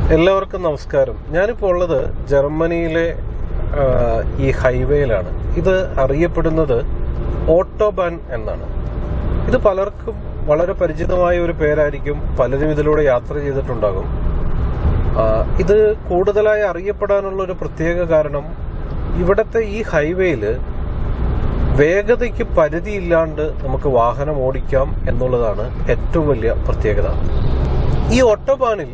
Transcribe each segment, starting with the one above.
എല്ലാവർക്കും നമസ്കാരം. ഞാനിപ്പോൾ ഉള്ളത് ജർമ്മനിയിലെ ഈ ഹൈവേയിലാണ്. ഇത് അറിയപ്പെടുന്നത് ഓട്ടോബാൻ എന്നാണ്. ഇത് പലർക്കും വളരെ പരിചിതമായ ഒരു പേരായിരിക്കും. പലരും ഇതിലൂടെ യാത്ര ചെയ്തിട്ടുണ്ടാകും. ഇത് കൂടുതലായി അറിയപ്പെടാനുള്ള ഒരു പ്രത്യേക കാരണം ഇവിടത്തെ ഈ ഹൈവേയിൽ വേഗതയ്ക്ക് പരിധിയില്ലാണ്ട് നമുക്ക് വാഹനം ഓടിക്കാം എന്നുള്ളതാണ് ഏറ്റവും വലിയ പ്രത്യേകത. ഈ ഓട്ടോബാനിൽ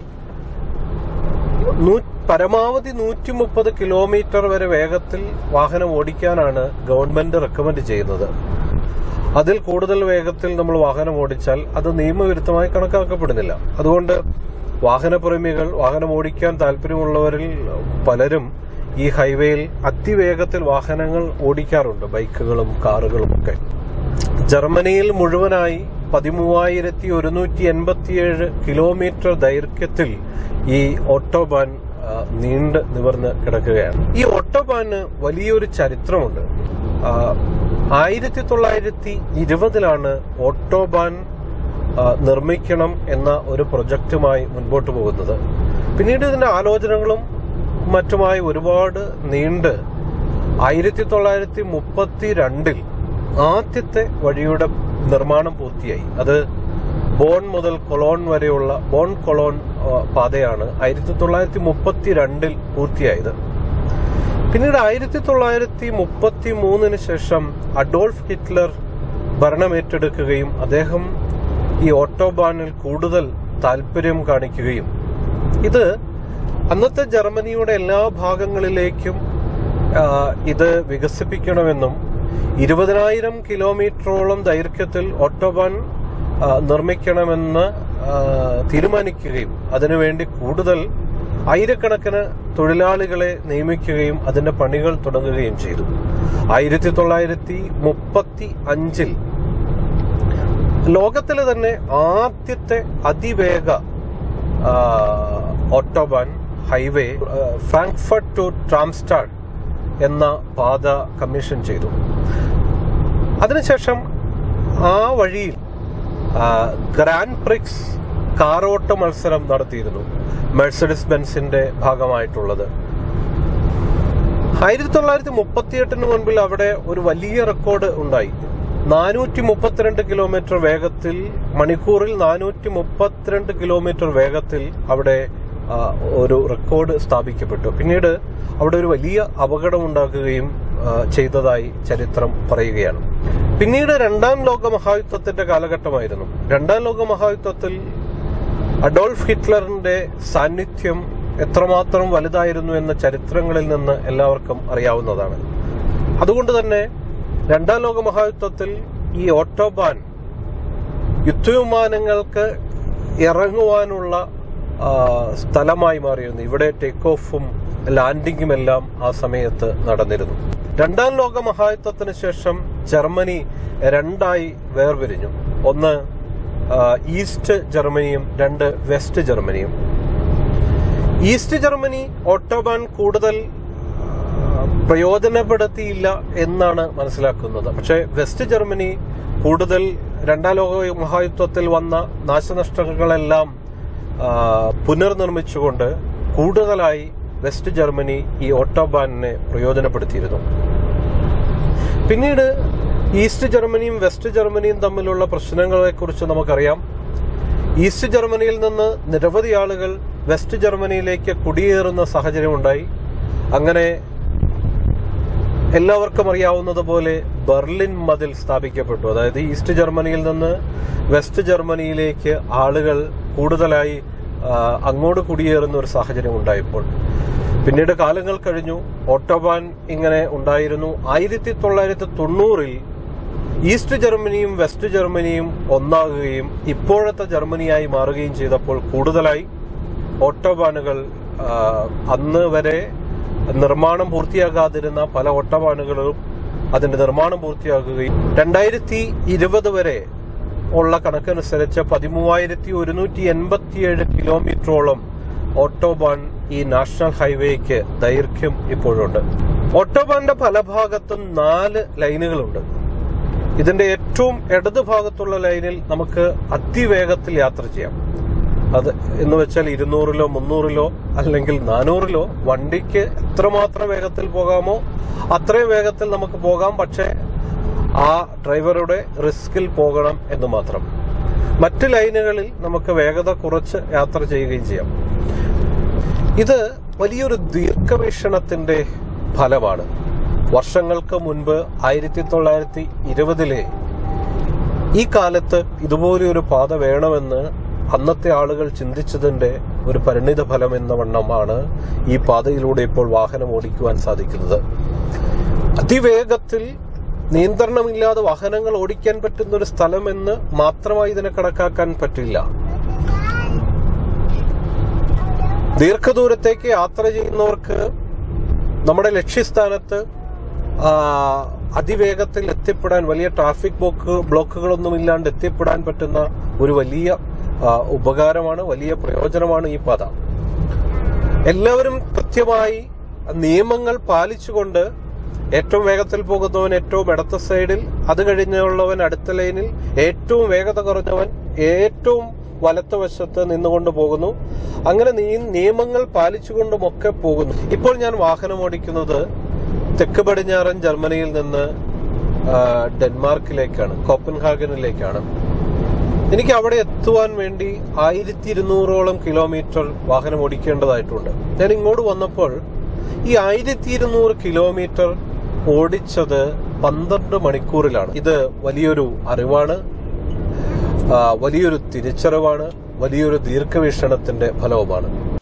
പരമാവധി 130 കിലോമീറ്റർ വരെ വേഗത്തിൽ വാഹനം ഓടിക്കാനാണ് ഗവൺമെന്റ് റെക്കമെൻഡ് ചെയ്യുന്നത്. അതിൽ കൂടുതൽ വേഗത്തിൽ നമ്മൾ വാഹനം ഓടിച്ചാൽ അത് നിയമവിരുദ്ധമായി കണക്കാക്കപ്പെടുന്നില്ല. അതുകൊണ്ട് വാഹനപ്രേമികൾ, വാഹനം ഓടിക്കാൻ താല്പര്യമുള്ളവരിൽ പലരും ഈ ഹൈവേയിൽ അതിവേഗത്തിൽ വാഹനങ്ങൾ ഓടിക്കാറുണ്ട്, ബൈക്കുകളും കാറുകളും ഒക്കെ. ജർമ്മനിയിൽ മുഴുവനായി 13,187 കിലോമീറ്റർ ദൈർഘ്യത്തിൽ ഈ ഓട്ടോബാൻ നീണ്ട് നിവർന്ന് കിടക്കുകയാണ്. ഈ ഓട്ടോബാന് വലിയൊരു ചരിത്രമുണ്ട്. 1920 ഓട്ടോബാൻ നിർമ്മിക്കണം എന്ന ഒരു പ്രൊജക്റ്റുമായി മുൻപോട്ട് പോകുന്നത്. പിന്നീട് ഇതിന്റെ ആലോചനകളും മറ്റുമായി ഒരുപാട് നീണ്ട് 1932 ആദ്യത്തെ വഴിയുടെ നിർമ്മാണം പൂർത്തിയായി. അത് ബോൺ മുതൽ കൊളോൺ വരെയുള്ള ബോൺ കൊളോൺ പാതയാണ് 1932 പൂർത്തിയായത്. പിന്നീട് 1933 ശേഷം അഡോൾഫ് ഹിറ്റ്ലർ ഭരണമേറ്റെടുക്കുകയും അദ്ദേഹം ഈ ഓട്ടോബാനിൽ കൂടുതൽ താല്പര്യം കാണിക്കുകയും ഇത് അന്നത്തെ ജർമ്മനിയുടെ എല്ലാ ഭാഗങ്ങളിലേക്കും ഇത് വികസിപ്പിക്കണമെന്നും 20,000 കിലോമീറ്ററോളം ദൈർഘ്യത്തിൽ ഓട്ടോബാൻ നിർമ്മിക്കണമെന്ന് തീരുമാനിക്കുകയും അതിനുവേണ്ടി കൂടുതൽ ആയിരക്കണക്കിന് തൊഴിലാളികളെ നിയമിക്കുകയും അതിന്റെ പണികൾ തുടങ്ങുകയും ചെയ്തു. 1935 ലോകത്തിലെ തന്നെ ആദ്യത്തെ അതിവേഗ autobahn highway Frankfurt to Darmstadt എന്ന പാത കമ്മീഷൻ ചെയ്തു. അതിനുശേഷം ആ വഴിയിൽ ഗ്രാൻഡ് പ്രിക്സ് കാറോട്ട മത്സരം നടത്തിയിരുന്നു, മെഴ്സഡിസ് ബെൻസിന്റെ ഭാഗമായിട്ടുള്ളത്. 1938 മുൻപിൽ അവിടെ ഒരു വലിയ റെക്കോർഡ് ഉണ്ടായി. 432 കിലോമീറ്റർ വേഗത്തിൽ, മണിക്കൂറിൽ 432 കിലോമീറ്റർ വേഗത്തിൽ അവിടെ ഒരു റെക്കോർഡ് സ്ഥാപിക്കപ്പെട്ടു. പിന്നീട് അവിടെ ഒരു വലിയ അപകടമുണ്ടാക്കുകയും ചെയ്തതായി ചരിത്രം പറയുകയാണ്. പിന്നീട് രണ്ടാം ലോക മഹായുദ്ധത്തിന്റെ കാലഘട്ടമായിരുന്നു. രണ്ടാം ലോക മഹായുദ്ധത്തിൽ അഡോൾഫ് ഹിറ്റ്ലറിന്റെ സാന്നിധ്യം എത്രമാത്രം വലുതായിരുന്നു എന്ന ചരിത്രങ്ങളിൽ നിന്ന് എല്ലാവർക്കും അറിയാവുന്നതാണ്. അതുകൊണ്ട് തന്നെ രണ്ടാം ലോക മഹായുദ്ധത്തിൽ ഈ ഓട്ടോബാൻ യുദ്ധവിമാനങ്ങൾക്ക് ഇറങ്ങുവാനുള്ള സ്ഥലമായി മാറിയിരുന്നു. ഇവിടെ ടേക്ക് ഓഫും ലാൻഡിങ്ങും എല്ലാം ആ സമയത്ത് നടന്നിരുന്നു. രണ്ടാം ലോക മഹായുദ്ധത്തിന് ശേഷം ജർമ്മനി രണ്ടായി വേർപിരിഞ്ഞു. ഒന്ന് ഈസ്റ്റ് ജർമ്മനിയും രണ്ട് വെസ്റ്റ് ജർമ്മനിയും. ഈസ്റ്റ് ജർമ്മനി ഓട്ടോബാൻ കൂടുതൽ പ്രയോജനപ്പെടുത്തിയില്ല എന്നാണ് മനസ്സിലാക്കുന്നത്. പക്ഷേ വെസ്റ്റ് ജർമ്മനി കൂടുതൽ രണ്ടാം ലോക മഹായുദ്ധത്തിൽ വന്ന നാശനഷ്ടങ്ങളെല്ലാം പുനർനിർമ്മിച്ചുകൊണ്ട് കൂടുതലായി വെസ്റ്റ് ജർമ്മനി ഈ ഓട്ടോബാനിനെ പ്രയോജനപ്പെടുത്തിയിരുന്നു. പിന്നീട് ഈസ്റ്റ് ജർമ്മനിയും വെസ്റ്റ് ജർമ്മനിയും തമ്മിലുള്ള പ്രശ്നങ്ങളെക്കുറിച്ച് നമുക്കറിയാം. ഈസ്റ്റ് ജർമ്മനിയിൽ നിന്ന് നിരവധി ആളുകൾ വെസ്റ്റ് ജർമ്മനിയിലേക്ക് കുടിയേറുന്ന സാഹചര്യമുണ്ടായി. അങ്ങനെ എല്ലാവർക്കും അറിയാവുന്നതുപോലെ ബെർലിൻ മതിൽ സ്ഥാപിക്കപ്പെട്ടു. അതായത് ഈസ്റ്റ് ജർമ്മനിയിൽ നിന്ന് വെസ്റ്റ് ജർമ്മനിയിലേക്ക് ആളുകൾ കൂടുതലായി അങ്ങോട്ട് കുടിയേറുന്ന ഒരു സാഹചര്യം ഉണ്ടായപ്പോൾ പിന്നീട് കാലങ്ങൾ കഴിഞ്ഞു ഓട്ടോബാൻ ഇങ്ങനെ ഉണ്ടായിരുന്നു. 1990 ഈസ്റ്റ് ജർമ്മനിയും വെസ്റ്റ് ജർമ്മനിയും ഒന്നാകുകയും ഇപ്പോഴത്തെ ജർമ്മനിയായി മാറുകയും ചെയ്തപ്പോൾ കൂടുതലായി ഓട്ടോബാനുകൾ, അന്ന് വരെ നിർമ്മാണം പൂർത്തിയാകാതിരുന്ന പല ഓട്ടോബാനുകളും അതിന്റെ നിർമ്മാണം പൂർത്തിയാക്കുകയും 2020 വരെ ഉള്ള കണക്കനുസരിച്ച് 13,187 കിലോമീറ്ററോളം ഓട്ടോബാൻ ഈ നാഷണൽ ഹൈവേക്ക് ദൈർഘ്യം ഇപ്പോഴുണ്ട്. ഓട്ടോബാന്റെ പല ഭാഗത്തും 4 ലൈനുകളുണ്ട്. ഇതിന്റെ ഏറ്റവും ഇടതുഭാഗത്തുള്ള ലൈനിൽ നമുക്ക് അതിവേഗത്തിൽ യാത്ര ചെയ്യാം. അത് എന്ന് വെച്ചാൽ 200-ലോ 300-ലോ അല്ലെങ്കിൽ 400-ലോ വണ്ടിക്ക് എത്രമാത്രം വേഗത്തിൽ പോകാമോ അത്രയും വേഗത്തിൽ നമുക്ക് പോകാം. പക്ഷേ ആ ഡ്രൈവറുടെ റിസ്കിൽ പോകണം എന്ന് മാത്രം. മറ്റ് ലൈനുകളിൽ നമുക്ക് വേഗത കുറച്ച് യാത്ര ചെയ്യുകയും ചെയ്യാം. ഇത് വലിയൊരു ദീർഘവീക്ഷണത്തിന്റെ ഫലമാണ്. വർഷങ്ങൾക്ക് മുൻപ് 1920-ലെ ഈ കാലത്ത് ഇതുപോലെയൊരു പാത വേണമെന്ന് അന്നത്തെ ആളുകൾ ചിന്തിച്ചതിന്റെ ഒരു പരിണിത ഫലം എന്ന വണ്ണമാണ് ഈ പാതയിലൂടെ ഇപ്പോൾ വാഹനം ഓടിക്കുവാൻ സാധിക്കുന്നത്. അതിവേഗത്തിൽ നിയന്ത്രണമില്ലാതെ വാഹനങ്ങൾ ഓടിക്കാൻ പറ്റുന്ന ഒരു സ്ഥലമെന്ന് മാത്രമായി ഇതിനെ കണക്കാക്കാൻ പറ്റില്ല. ദീർഘദൂരത്തേക്ക് യാത്ര ചെയ്യുന്നവർക്ക് നമ്മുടെ ലക്ഷ്യസ്ഥാനത്ത് അതിവേഗത്തിൽ എത്തിപ്പെടാൻ, വലിയ ട്രാഫിക് ബ്ലോക്കുകളൊന്നും ഇല്ലാണ്ട് എത്തിപ്പെടാൻ പറ്റുന്ന ഒരു വലിയ ഉപകാരമാണ്, വലിയ പ്രയോജനമാണ് ഈ പാത. എല്ലാവരും കൃത്യമായി നിയമങ്ങൾ പാലിച്ചുകൊണ്ട് ഏറ്റവും വേഗത്തിൽ പോകുന്നവൻ ഏറ്റവും ഇടത്ത സൈഡിൽ, അത് കഴിഞ്ഞുള്ളവൻ അടുത്ത ലൈനിൽ, ഏറ്റവും വേഗത കുറഞ്ഞവൻ ഏറ്റവും വലത്തുവശത്ത് നിന്നുകൊണ്ട് പോകുന്നു. അങ്ങനെ നിയമങ്ങൾ പാലിച്ചുകൊണ്ടുമൊക്കെ പോകുന്നു. ഇപ്പോൾ ഞാൻ വാഹനം ഓടിക്കുന്നത് തെക്ക് പടിഞ്ഞാറൻ ജർമ്മനിയിൽ നിന്ന് ഡെൻമാർക്കിലേക്കാണ്, കോപ്പൻഹാഗനിലേക്കാണ്. എനിക്ക് അവിടെ എത്തുവാൻ വേണ്ടി 1200ഓളം കിലോമീറ്റർ വാഹനം ഓടിക്കേണ്ടതായിട്ടുണ്ട്. ഞാൻ ഇങ്ങോട്ട് വന്നപ്പോൾ ഈ 1200 കിലോമീറ്റർ ഓടിച്ചത് 12 മണിക്കൂറിലാണ്. ഇത് വലിയൊരു അറിവാണ്, വലിയൊരു തിരിച്ചറിവാണ്, വലിയൊരു ദീർഘവീക്ഷണത്തിന്റെ ഫലവുമാണ്.